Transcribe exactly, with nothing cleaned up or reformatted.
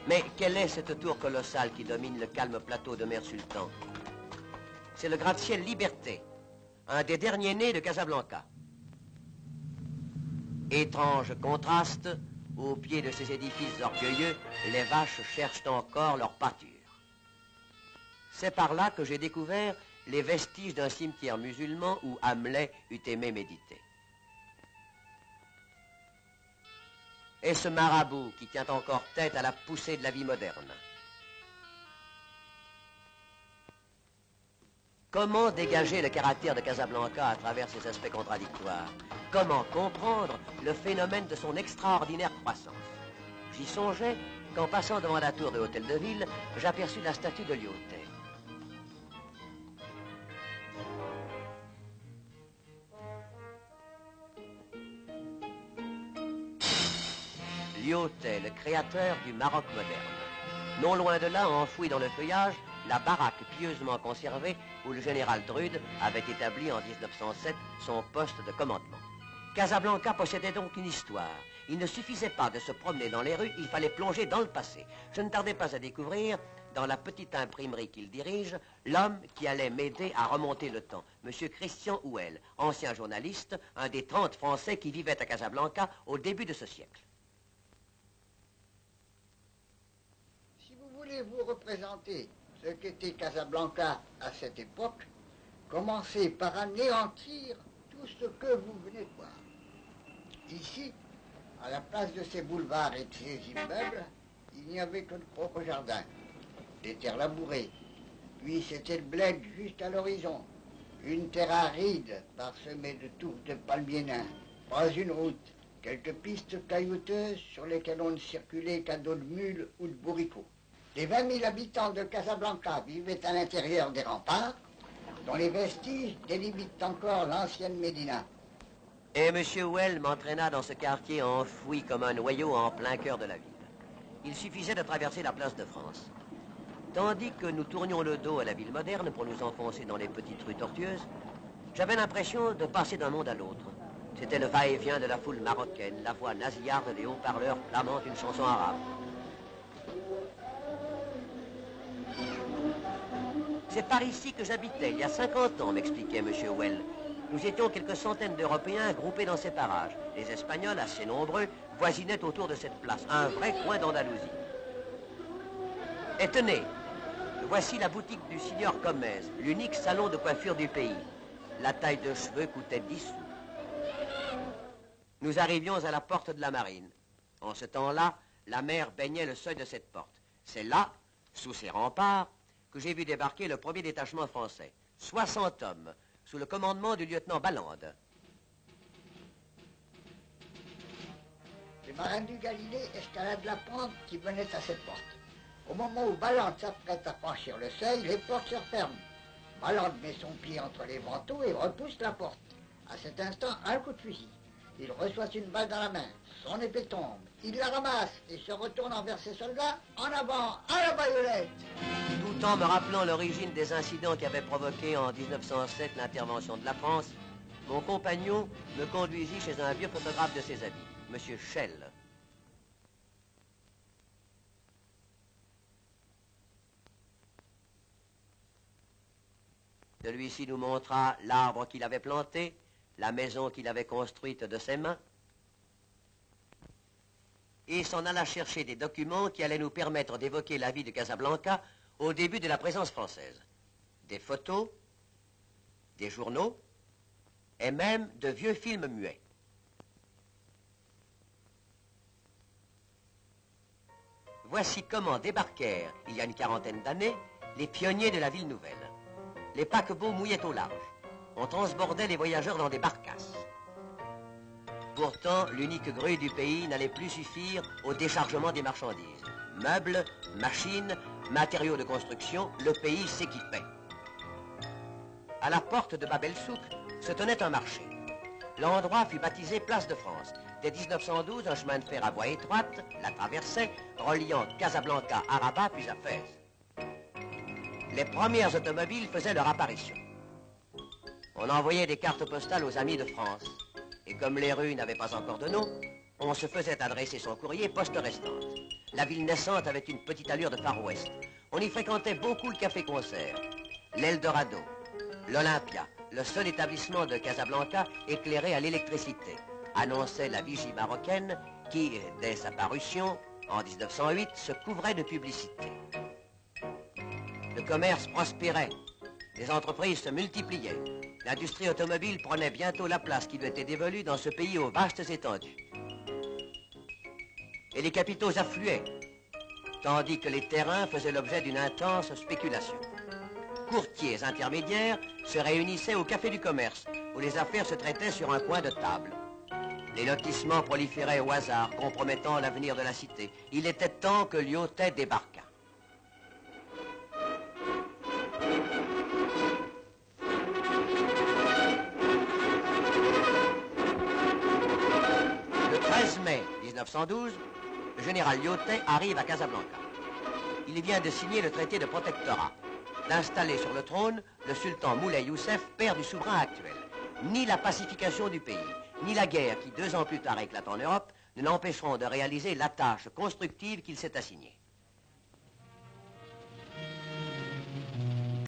Mais quelle est cette tour colossale qui domine le calme plateau de Mer Sultan? C'est le gratte-ciel Liberté, un des derniers nés de Casablanca. Étrange contraste, au pied de ces édifices orgueilleux, les vaches cherchent encore leur pâture. C'est par là que j'ai découvert les vestiges d'un cimetière musulman où Hamlet eût aimé méditer. Et ce marabout qui tient encore tête à la poussée de la vie moderne. Comment dégager le caractère de Casablanca à travers ses aspects contradictoires? Comment comprendre le phénomène de son extraordinaire croissance? J'y songeais qu'en passant devant la tour de l'hôtel de ville, j'aperçus la statue de Lyautey. Lyautey, le créateur du Maroc moderne. Non loin de là, enfoui dans le feuillage, la baraque pieusement conservée où le général Drude avait établi en mille neuf cent sept son poste de commandement. Casablanca possédait donc une histoire. Il ne suffisait pas de se promener dans les rues, il fallait plonger dans le passé. Je ne tardais pas à découvrir, dans la petite imprimerie qu'il dirige, l'homme qui allait m'aider à remonter le temps, M. Christian Houel, ancien journaliste, un des trente Français qui vivaient à Casablanca au début de ce siècle. Si vous voulez vous représenter ce qu'était Casablanca à cette époque, commencez par anéantir tout ce que vous venez de voir. Ici, à la place de ces boulevards et de ces immeubles, il n'y avait que de propres jardins, des terres labourées, puis c'était le bled juste à l'horizon, une terre aride parsemée de touffes de palmiers nains, pas une route, quelques pistes caillouteuses sur lesquelles on ne circulait qu'à dos de mules ou de bourricots. Les vingt mille habitants de Casablanca vivaient à l'intérieur des remparts, dont les vestiges délimitent encore l'ancienne Médina. Et M. Houel m'entraîna dans ce quartier enfoui comme un noyau en plein cœur de la ville. Il suffisait de traverser la place de France. Tandis que nous tournions le dos à la ville moderne pour nous enfoncer dans les petites rues tortueuses, j'avais l'impression de passer d'un monde à l'autre. C'était le va-et-vient de la foule marocaine, la voix nasillarde des haut-parleurs clamant une chanson arabe. C'est par ici que j'habitais, il y a cinquante ans, m'expliquait M. Houel. Nous étions quelques centaines d'Européens groupés dans ces parages. Les Espagnols, assez nombreux, voisinaient autour de cette place, un vrai coin d'Andalousie. Et tenez, voici la boutique du signor Gomez, l'unique salon de coiffure du pays. La taille de cheveux coûtait dix sous. Nous arrivions à la porte de la marine. En ce temps-là, la mer baignait le seuil de cette porte. C'est là, sous ces remparts, que j'ai vu débarquer le premier détachement français. soixante hommes, sous le commandement du lieutenant Ballande. Les marins du Galilée escaladent la pente qui menait à cette porte. Au moment où Ballande s'apprête à franchir le seuil, les portes se referment. Ballande met son pied entre les vantaux et repousse la porte. À cet instant, un coup de fusil. Il reçoit une balle dans la main. Son épée tombe. Il la ramasse et se retourne envers ses soldats. En avant, à la baïonnette! Tout en me rappelant l'origine des incidents qui avaient provoqué en mille neuf cent sept l'intervention de la France, mon compagnon me conduisit chez un vieux photographe de ses habits, M. Schell. Celui-ci nous montra l'arbre qu'il avait planté, la maison qu'il avait construite de ses mains, et s'en alla chercher des documents qui allaient nous permettre d'évoquer la vie de Casablanca au début de la présence française. Des photos, des journaux, et même de vieux films muets. Voici comment débarquèrent, il y a une quarantaine d'années, les pionniers de la ville nouvelle. Les paquebots mouillaient au large. On transbordait les voyageurs dans des barcasses. Pourtant, l'unique grue du pays n'allait plus suffire au déchargement des marchandises. Meubles, machines, matériaux de construction, le pays s'équipait. À la porte de Bab el-Souk se tenait un marché. L'endroit fut baptisé Place de France. Dès mille neuf cent douze, un chemin de fer à voie étroite la traversait, reliant Casablanca à Rabat puis à Fès. Les premières automobiles faisaient leur apparition. On envoyait des cartes postales aux amis de France. Et comme les rues n'avaient pas encore de nom, on se faisait adresser son courrier poste restante. La ville naissante avait une petite allure de Far West. On y fréquentait beaucoup le café-concert, l'Eldorado, l'Olympia, le seul établissement de Casablanca éclairé à l'électricité, annonçait la vigie marocaine qui, dès sa parution, en mille neuf cent huit, se couvrait de publicité. Le commerce prospérait, les entreprises se multipliaient, l'industrie automobile prenait bientôt la place qui lui était dévolue dans ce pays aux vastes étendues. Et les capitaux affluaient, tandis que les terrains faisaient l'objet d'une intense spéculation. Courtiers intermédiaires se réunissaient au café du commerce, où les affaires se traitaient sur un coin de table. Les lotissements proliféraient au hasard, compromettant l'avenir de la cité. Il était temps que Lyautey débarquât. Le treize mai mille neuf cent douze, le général Lyautey arrive à Casablanca. Il vient de signer le traité de protectorat. Installé sur le trône, le sultan Moulay Youssef, père du souverain actuel. Ni la pacification du pays, ni la guerre qui deux ans plus tard éclate en Europe, ne l'empêcheront de réaliser la tâche constructive qu'il s'est assignée.